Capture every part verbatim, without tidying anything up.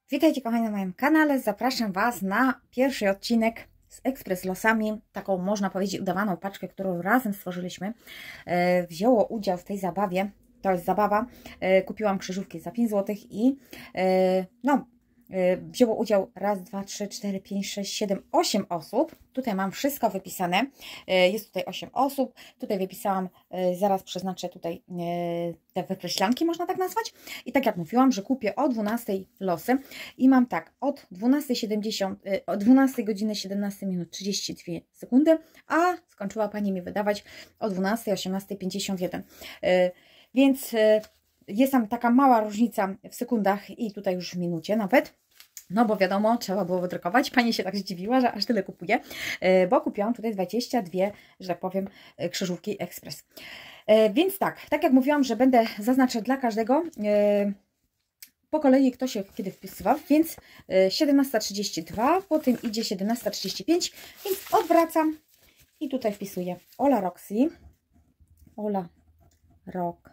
Witajcie kochani na moim kanale, zapraszam Was na pierwszy odcinek z Ekspres Losami, taką można powiedzieć udawaną paczkę, którą razem stworzyliśmy. E, wzięło udział w tej zabawie, to jest zabawa, e, kupiłam krzyżówki za pięć złotych i e, no, e, wzięło udział raz, dwa, trzy, cztery, pięć, sześć, siedem, osiem osób. Tutaj mam wszystko wypisane, e, jest tutaj osiem osób, tutaj wypisałam, e, zaraz przeznaczę tutaj e, te wykreślanki, można tak nazwać. I tak jak mówiłam, że kupię o dwunastej losy i mam tak, od dwunastej siedemdziesiąt, o dwunastej godziny siedemnaście minut trzydzieści dwie sekundy, a skończyła Pani mi wydawać o dwunastej osiemnastej pięćdziesiąt jeden. Więc jest tam taka mała różnica w sekundach i tutaj już w minucie nawet. No bo wiadomo, trzeba było wydrukować. Pani się tak zdziwiła, że aż tyle kupuję, bo kupiłam tutaj dwadzieścia dwie, że tak powiem, krzyżówki Ekspres. Więc tak, tak jak mówiłam, że będę zaznaczać dla każdego po kolei, kto się kiedy wpisywał, więc siedemnasta trzydzieści dwa, potem idzie siedemnasta trzydzieści pięć, więc odwracam i tutaj wpisuję Ola Roxy, Ola Rock,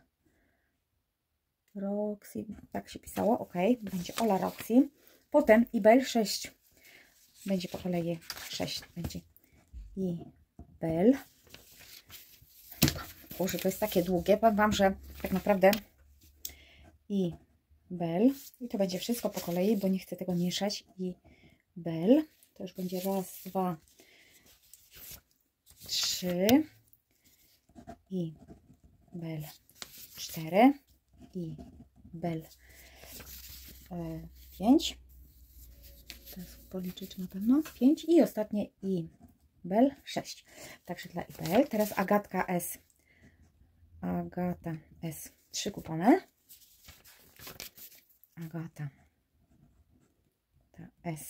Roxy, tak się pisało, ok, będzie Ola Roxy, potem Ibel sześć, będzie po kolei sześć, będzie Ibel. Boże, to jest takie długie, powiem Wam, że tak naprawdę i bel i to będzie wszystko po kolei, bo nie chcę tego mieszać. I bel to już będzie raz, dwa, trzy i bel cztery i bel e, pięć, teraz policzyć na pewno pięć i ostatnie i bel sześć, także dla Ibel. Teraz Agatka S, Agata S, trzy kupony. Agata ta S.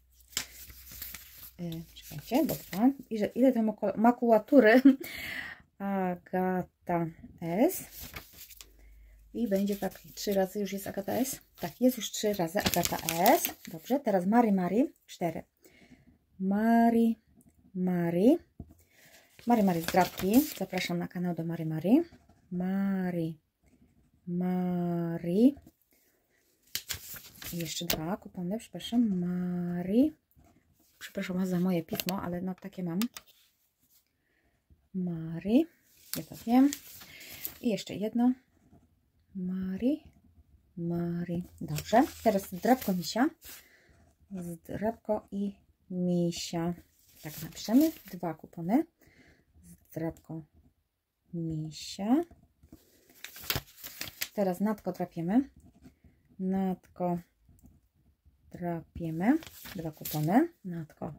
Yy, czekajcie, bo dwa. Ile, ile to makulatury? Agata S. I będzie tak, trzy razy już jest Agata S. Tak, jest już trzy razy Agata S. Dobrze, teraz Mary Mary, cztery. Mary Mary. Mary Mary z drapki. Zapraszam na kanał do Mary Mary. Mary Mary. I jeszcze dwa kupony, przepraszam, Mary. Przepraszam za moje pismo, ale no takie mam. Mary, ja to wiem. I jeszcze jedno. Mary, Mary. Dobrze, teraz drapko misia. Drapko i misia. Tak napiszemy. Dwa kupony. Drapko misia. Teraz natko drapiemy. Natko drapiemy, dwa kupony, natko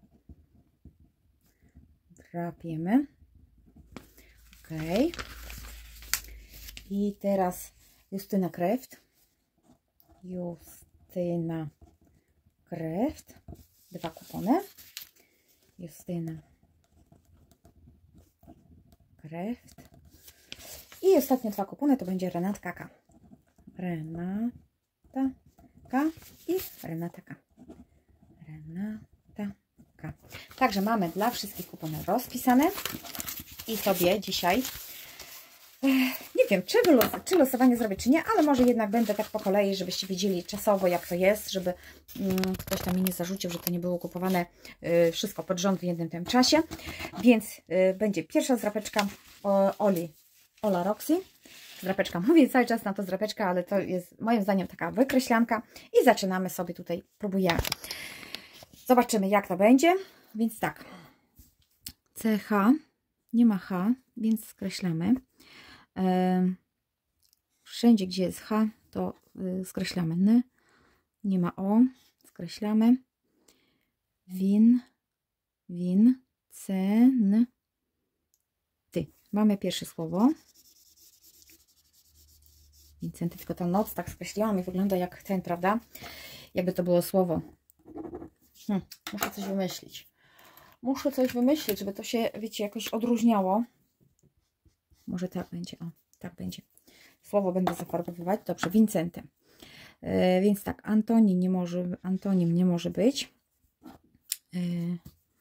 drapiemy, ok. I teraz Justyna Kreft, Justyna Kreft, dwa kupony, Justyna Kreft i ostatnie dwa kupony to będzie Renatka K, Renata K i Renata K. Renata K. Także mamy dla wszystkich kupony rozpisane i sobie dzisiaj nie wiem, czy, wylos, czy losowanie zrobię, czy nie, ale może jednak będę tak po kolei, żebyście wiedzieli czasowo, jak to jest, żeby mm, ktoś tam mi nie zarzucił, że to nie było kupowane y, wszystko pod rząd w jednym tym czasie. Więc y, będzie pierwsza zdrapeczka o, Oli, Ola Roxy. Drapeczka, mówię cały czas na to drapeczka, ale to jest moim zdaniem taka wykreślanka i zaczynamy sobie tutaj, próbujemy. Zobaczymy, jak to będzie. Więc tak, C H, nie ma H, więc skreślamy. E, wszędzie, gdzie jest H, to y, skreślamy N, nie ma O, skreślamy. Win, win, cen, ty. Mamy pierwsze słowo. Wincenty, tylko ta noc tak skreśliłam i wygląda jak ten, prawda? Jakby to było słowo. Hm, muszę coś wymyślić. Muszę coś wymyślić, żeby to się, wiecie, jakoś odróżniało. Może tak będzie, o, tak będzie. Słowo będę zafarbowywać. Dobrze, Wincenty. Yy, więc tak, antonim nie może, antonim nie może być. Yy,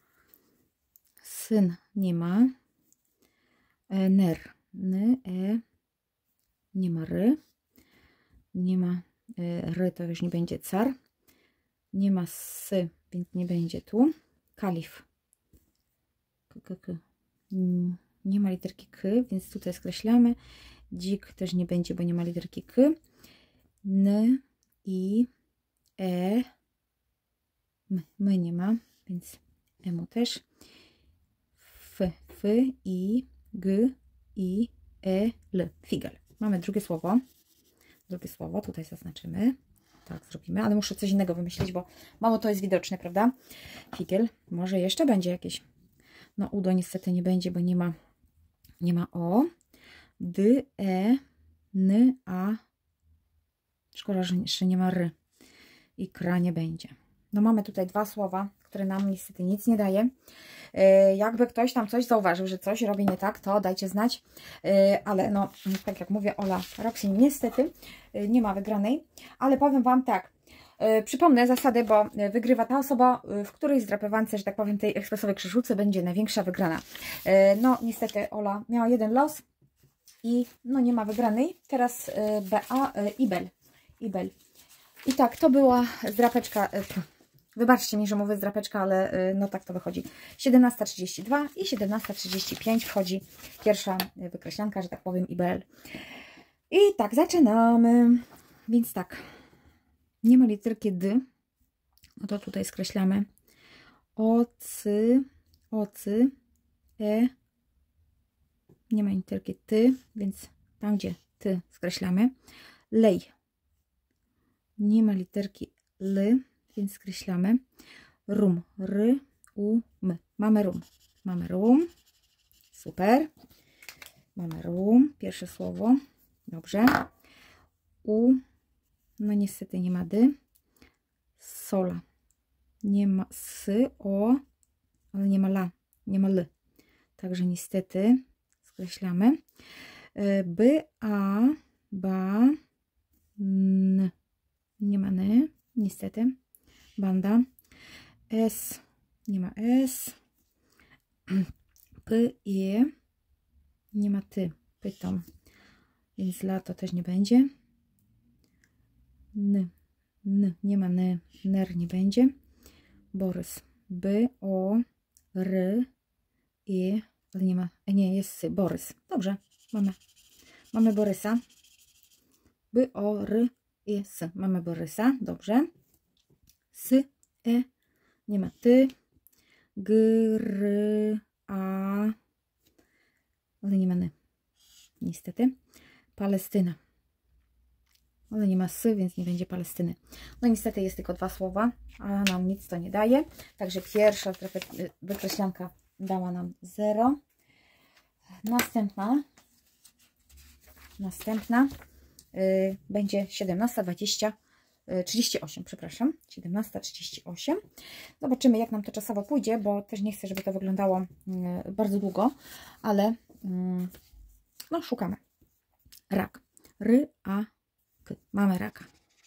syn nie ma. Yy, ner, ny, e, nie ma ry. Nie ma y, ry, to już nie będzie car. Nie ma s, więc nie będzie tu. Kalif. K, k, k. Nie ma literki k, więc tutaj skreślamy. Dzik też nie będzie, bo nie ma literki k. N, i, e, m, my nie ma, więc emu też. F, f, i, g, i, e, l. Figel. Mamy drugie słowo. Drugie słowo tutaj zaznaczymy. Tak zrobimy, ale muszę coś innego wymyślić, bo mało to jest widoczne, prawda? Figiel. Może jeszcze będzie jakieś. No udo niestety nie będzie, bo nie ma nie ma o. D, e, n, a. Szkoda, że jeszcze nie ma r. I kra nie będzie. No mamy tutaj dwa słowa, które nam niestety nic nie daje. Yy, jakby ktoś tam coś zauważył, że coś robi nie tak, to dajcie znać. Yy, ale no, tak jak mówię, Ola Roxy niestety yy, nie ma wygranej. Ale powiem Wam tak. Yy, przypomnę zasady, bo wygrywa ta osoba, yy, w której zdrapywance, że tak powiem, tej ekspresowej krzyżówce będzie największa wygrana. Yy, no niestety Ola miała jeden los i no nie ma wygranej. Teraz yy, Bea yy, Ibel. Ibel. I tak, to była zdrapeczka, wybaczcie mi, że mówię zdrapeczka, ale no tak to wychodzi. siedemnasta trzydzieści dwa i siedemnasta trzydzieści pięć wchodzi pierwsza wykreślanka, że tak powiem, I B L. I tak, zaczynamy. Więc tak, nie ma literki D, no to tutaj skreślamy. O, cy, ocy, e, nie ma literki ty, więc tam gdzie ty skreślamy. Lej. Nie ma literki L, więc skreślamy. Rum. R, U, M. Mamy rum. Mamy rum. Super. Mamy rum. Pierwsze słowo. Dobrze. U. No niestety nie ma D. Sola. Nie ma S, O, ale nie ma la. Nie ma L. Także niestety skreślamy. B, A, ba, N. Nie ma ny, niestety. Banda. S. Nie ma S. P, I. Nie ma ty. Pytam. Więc lato też nie będzie. N. N. Nie ma ny. Ner nie będzie. Borys. B, O, R, I. Ale nie ma. Nie, jest sy. Borys. Dobrze. Mamy. Mamy Borysa. B, O, R, I, S. Mamy Borysa. Dobrze. S, E. Nie ma ty. G, R, A. Ale nie ma ny. Niestety. Palestyna. Ale nie ma sy, więc nie będzie Palestyny. No niestety jest tylko dwa słowa, a nam nic to nie daje. Także pierwsza wykreślanka dała nam zero. Następna. Następna y, będzie siedemnasta, dwadzieścia, trzydzieści osiem, przepraszam. siedemnasta, trzydzieści osiem. Zobaczymy, jak nam to czasowo pójdzie, bo też nie chcę, żeby to wyglądało y, bardzo długo, ale y, no szukamy. Rak. R, A, K. Mamy raka.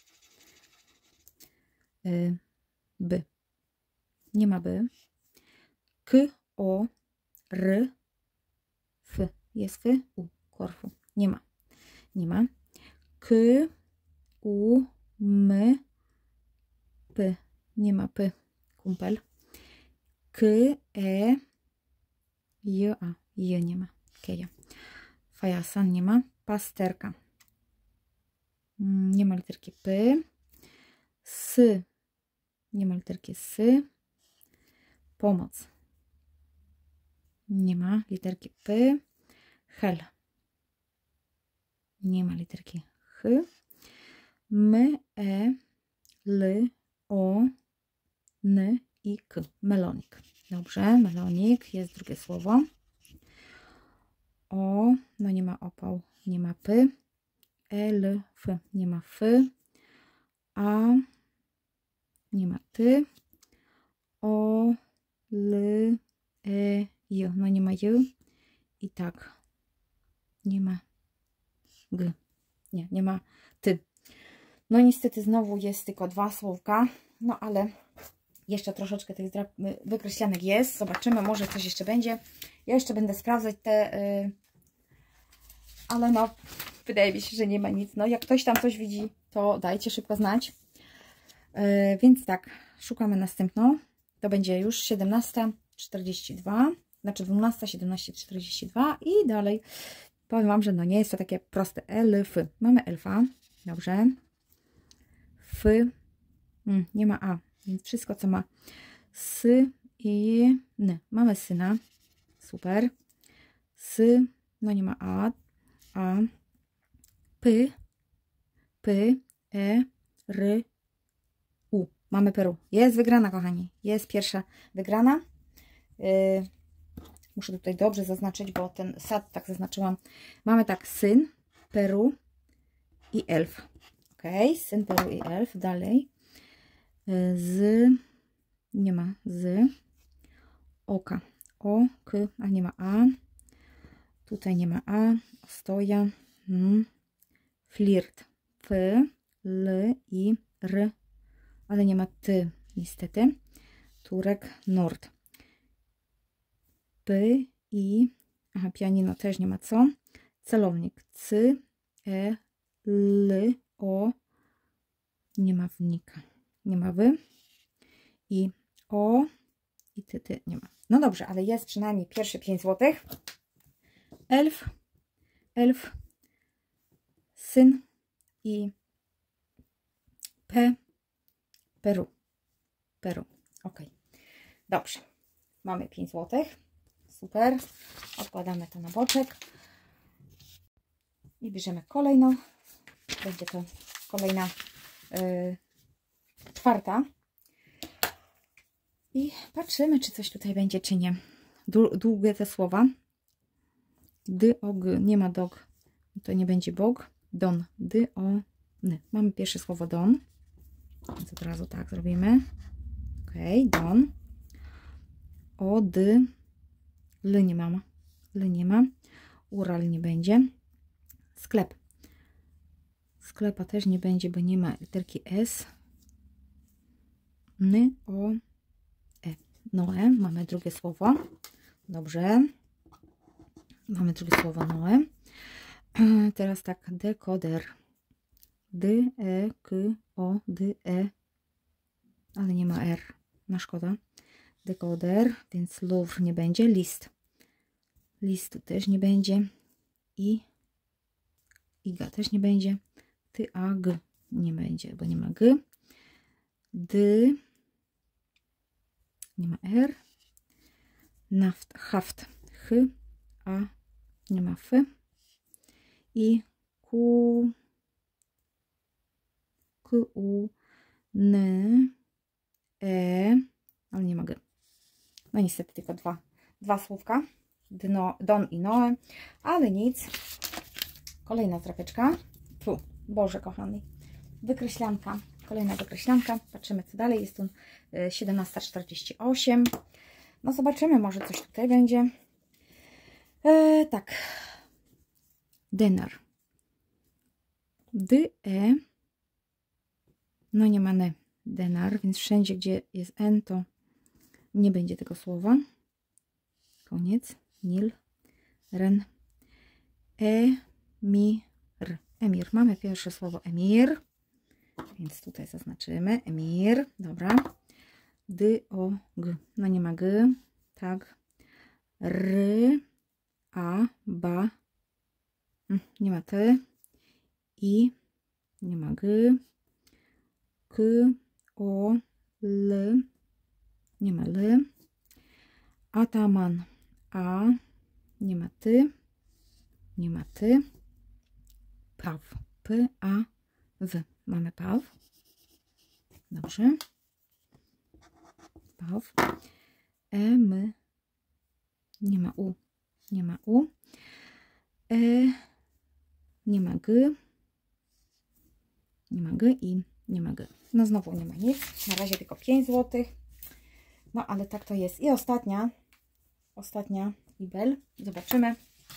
Y, B. Nie ma B. K, O, R, F. Jest F, U. Korfu. Nie ma. Nie ma. K, U, M, P. Nie ma P. Kumpel. K, E, J, A. J nie ma. Keja. Fajasan nie ma. Pasterka. Nie ma literki P. S. Nie ma literki S. Pomoc. Nie ma literki P. Hel. Nie ma literki H. M, E, L, O, N i K. Melonik. Dobrze, melonik. Jest drugie słowo. O, no nie ma opał. Nie ma P. L, F. Nie ma F. A. Nie ma Ty. O, L, E, J. No nie ma J. I tak. Nie ma G. Nie, nie ma Ty. No niestety znowu jest tylko dwa słówka. No ale jeszcze troszeczkę tych wykreślanek jest. Zobaczymy, może coś jeszcze będzie. Ja jeszcze będę sprawdzać te... Yy, ale no, wydaje mi się, że nie ma nic. No jak ktoś tam coś widzi, to dajcie szybko znać. Yy, więc tak, szukamy następną. To będzie już siedemnasta czterdzieści dwa, znaczy dwunasta, siedemnaście, czterdzieści dwa i dalej. Powiem Wam, że no nie jest to takie proste. Elf. Mamy elfa. Dobrze. F. Hmm, nie ma A. Więc wszystko, co ma S i N. Mamy syna. Super. S. No nie ma A. A. P. P. E. R. U. Mamy Peru. Jest wygrana, kochani. Jest pierwsza wygrana. Yy, muszę tutaj dobrze zaznaczyć, bo ten sad tak zaznaczyłam. Mamy tak syn, Peru i elf. Ok, syn, Peru i elf. Dalej. Yy, z. Nie ma z. Oka. O, k, a nie ma A. Tutaj nie ma A. Ostoja. Hmm. Flirt. F, L i R. Ale nie ma ty, niestety. Turek, nord. P, i. Aha, pianino też nie ma co. Celownik. C, E, L, O. Nie ma wnika. Nie ma wy. I O. I ty, ty nie ma. No dobrze, ale jest przynajmniej pierwsze pięć złotych. Elf. Elf. Syn. I P. Peru. Peru. Ok. Dobrze. Mamy pięć złotych. Super. Odkładamy to na boczek. I bierzemy kolejną. Będzie to kolejna yy, czwarta. I patrzymy, czy coś tutaj będzie, czy nie. Długie te słowa. D, o, g. Nie ma dog. To nie będzie bog. Don. D, o, n. Mamy pierwsze słowo don. Więc od razu tak zrobimy. Ok, don. O, d. L nie ma. L nie ma. Ural nie będzie. Sklep. Sklepa też nie będzie, bo nie ma literki S. N, o, e. Noe. Mamy drugie słowo. Dobrze. Mamy drugie słowo Noe. Teraz tak, dekoder. D, E, K, O, D, E. Ale nie ma R. Na szkoda. Dekoder, więc Louvre nie będzie. List. Listu też nie będzie. I. Iga też nie będzie. Ty, A, G nie będzie, bo nie ma G. D. Nie ma R. Naft, haft. H, A. Nie ma F. I Q. Q, U, N, E. Ale nie ma G. No niestety tylko dwa, dwa słówka. Dno, don i Noe. Ale nic. Kolejna drapeczka. Tu, Boże kochany. Wykreślanka. Kolejna wykreślanka. Patrzymy co dalej. Jest tu siedemnasta czterdzieści osiem. No zobaczymy, może coś tutaj będzie. E, tak. Denar. D, E. No nie ma N. Denar, więc wszędzie, gdzie jest N, to nie będzie tego słowa. Koniec. Nil. Ren. E, mi, r. Emir. Mamy pierwsze słowo emir. Więc tutaj zaznaczymy. Emir. Dobra. D, o, g. No nie ma g. Tak. R, a, ba. Nie ma t. I. Nie ma g. K, o, l. Nie ma l. Ataman. A. Nie ma ty. Nie ma ty. Paw. P, A, w. Mamy paw. Dobrze. Paw. E, my. Nie ma u. Nie ma u. E. Nie ma g. Nie ma g i nie ma g. No znowu nie ma nic. Na razie tylko pięć złotych. No ale tak to jest. I ostatnia. Ostatnia ibel. Zobaczymy.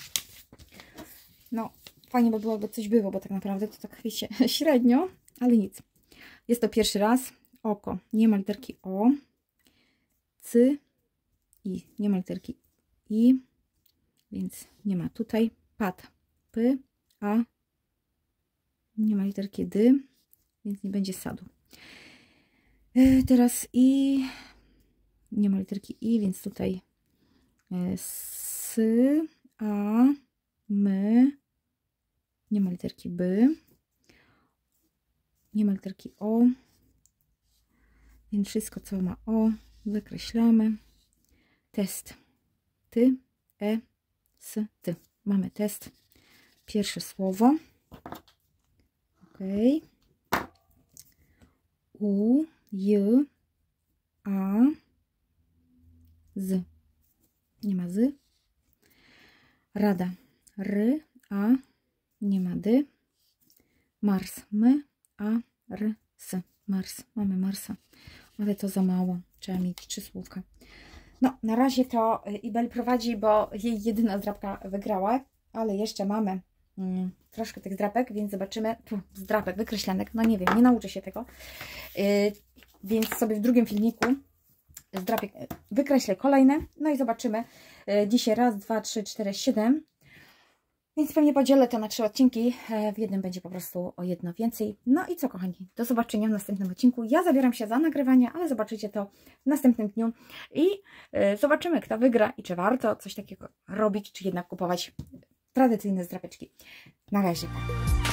No fajnie by było, jakby coś było, bo tak naprawdę to tak wiecie, średnio, ale nic. Jest to pierwszy raz. Oko. Nie ma literki O. C. I. Nie ma literki I. Więc nie ma tutaj. Pad. P. A. Nie ma literki D. Więc nie będzie sadu. Teraz i, nie ma literki i, więc tutaj s, a, my, nie ma literki by, nie ma literki o, więc wszystko co ma o wykreślamy. Test, ty, e, s, ty. Mamy test. Pierwsze słowo. Ok. U, j, a, z. Nie ma z. Rada. R, a, nie ma d. Mars. M, a, r, s. Mars. Mamy Marsa. Ale to za mało. Trzeba mieć trzy słówka. No, na razie to Ibel prowadzi, bo jej jedyna zdrabka wygrała, ale jeszcze mamy mm, troszkę tych zdrabek, więc zobaczymy. Tu, zdrabek, wykreślanek, no nie wiem, nie nauczę się tego. Yy, więc sobie w drugim filmiku zdrabek wykreślę kolejne, no i zobaczymy. Yy, dzisiaj raz, dwa, trzy, cztery, siedem. Więc pewnie podzielę to na trzy odcinki. W jednym będzie po prostu o jedno więcej. No i co, kochani? Do zobaczenia w następnym odcinku. Ja zabieram się za nagrywanie, ale zobaczycie to w następnym dniu. I zobaczymy, kto wygra i czy warto coś takiego robić, czy jednak kupować tradycyjne zdrapeczki. Na razie.